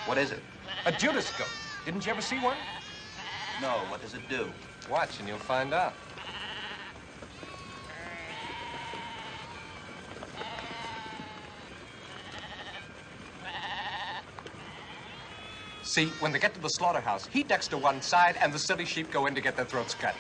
What is it? A Judas goat. Didn't you ever see one? No, what does it do? Watch and you'll find out. See, when they get to the slaughterhouse, he ducks to one side and the silly sheep go in to get their throats cut.